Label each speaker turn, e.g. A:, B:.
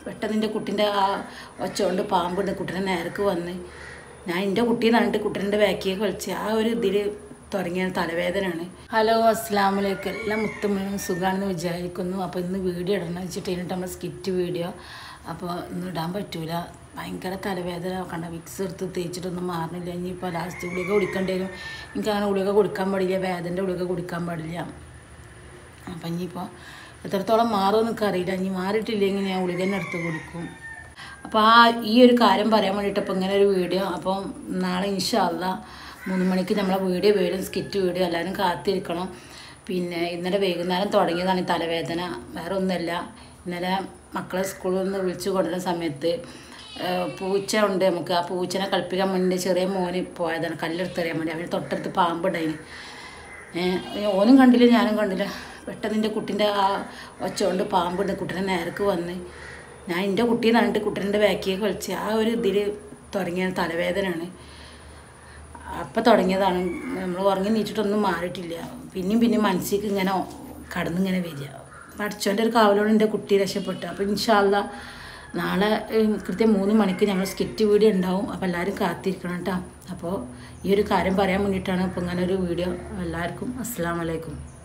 A: പെട്ടെന്ന് എൻ്റെ കുട്ടീൻ്റെ ആ ഒച്ചകൊണ്ട് പാമ്പുണ്ട് കുട്ടീനെ നേർക്ക് വന്ന് ഞാൻ എൻ്റെ കുട്ടീനെ കണ്ടിട്ട് കുട്ടീൻ്റെ ബാക്കിലേക്ക് കളിച്ച് ആ ഒരു ഇതിൽ തുടങ്ങിയ തലവേദനയാണ്. ഹലോ അസ്സലാമു അലൈക്കും. എല്ലാം മുത്തമ്മനും സുഖമാണെന്ന് വിചാരിക്കുന്നു. അപ്പോൾ ഇന്ന് വീഡിയോ ഇടണം വെച്ചിട്ട് കഴിഞ്ഞിട്ട് നമ്മൾ സ്കിറ്റ് വീഡിയോ അപ്പോൾ ഇന്ന് ഇടാൻ പറ്റൂല. ഭയങ്കര തലവേദന കണ്ട വിക്സ് എടുത്ത് തേച്ചിട്ടൊന്നും മാറുന്നില്ല. ഇനിയിപ്പോൾ ലാസ്റ്റ് ഗുളിക കുടിക്കേണ്ടി വരും. എനിക്കങ്ങനെ ഗുളിക കുടിക്കാൻ പാടില്ല, വേദൻ്റെ ഗുളിക കുടിക്കാൻ പാടില്ല. അപ്പം ഇനിയിപ്പോൾ എത്രത്തോളം മാറുമെന്ന് എനിക്ക് അറിയില്ല. ഇനി മാറിയിട്ടില്ലെങ്കിൽ ഞാൻ ഗുളിക തന്നെ എടുത്ത് കൊടുക്കും. അപ്പോൾ ഈ ഒരു കാര്യം പറയാൻ വേണ്ടിയിട്ട് ഇപ്പോൾ ഇങ്ങനെ ഒരു വീഡിയോ. അപ്പം നാളെ ഇൻഷാ അല്ലാഹ് 3 മണിക്ക് നമ്മളെ വീഡിയോ വരും, സ്കിറ്റ് വീഡിയോ. എല്ലാവരും കാത്തിരിക്കണം. പിന്നെ ഇന്നലെ വൈകുന്നേരം തുടങ്ങിയതാണ് ഈ തലവേദന, വേറെ ഒന്നുമല്ല. ഇന്നലെ മക്കളെ സ്കൂളിൽ നിന്ന് വിളിച്ചു കൊണ്ടുവരുന്ന സമയത്ത് പൂച്ച ഉണ്ട് നമുക്ക്. ആ പൂച്ചനെ കളിപ്പിക്കാൻ വേണ്ടി ചെറിയ മോന് പോയതാണ് കല്ലെടുത്തെറിയാൻ വേണ്ടി. അവന് തൊട്ടടുത്ത് പാമ്പുണ്ടായിന്. ഓനും കണ്ടില്ല ഞാനും കണ്ടില്ല. പെട്ടെന്ന് എൻ്റെ കുട്ടീൻ്റെ ആ ഒച്ചകൊണ്ട് പാമ്പുണ്ട് കുട്ടീനെ നേർക്ക് വന്ന് ഞാൻ എൻ്റെ കുട്ടീനെ കണ്ടിട്ട് കുട്ടീൻ്റെ ബാക്കിലേക്ക് കളിച്ച് ആ ഒരു ഇതിൽ തുടങ്ങിയ തലവേദനയാണ്. അപ്പം തുടങ്ങിയതാണ്. നമ്മൾ ഉറങ്ങി നീച്ചിട്ടൊന്നും മാറിയിട്ടില്ല. പിന്നെയും മനസ്സിലേക്ക് ഇങ്ങനെ കടന്നിങ്ങനെ വരിക. പഠിച്ചോൻ്റെ ഒരു കാവലോട് എൻ്റെ കുട്ടി രക്ഷപ്പെട്ടു. അപ്പോൾ ഇൻഷാ അല്ലാഹ് നാളെ കൃത്യം 3 മണിക്ക് ഞങ്ങൾ സ്കിറ്റ് വീഡിയോ ഉണ്ടാവും. അപ്പോൾ എല്ലാവരും കാത്തിരിക്കണം കേട്ടോ. അപ്പോൾ ഈ ഒരു കാര്യം പറയാൻ വേണ്ടിയിട്ടാണ് ഇപ്പോൾ ഇങ്ങനെ ഒരു വീഡിയോ. എല്ലാവർക്കും അസ്സലാമു അലൈക്കും.